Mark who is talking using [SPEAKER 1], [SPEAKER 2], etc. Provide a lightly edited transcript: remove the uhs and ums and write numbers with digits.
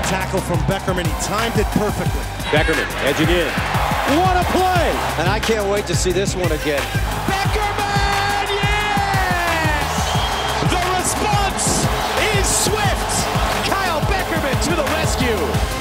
[SPEAKER 1] tackle from Beckerman. He timed it perfectly.
[SPEAKER 2] Beckerman edging in. What a play!
[SPEAKER 3] And I can't wait to see this one again.
[SPEAKER 4] Beckerman, yes! The response is swift. Kyle Beckerman to the rescue.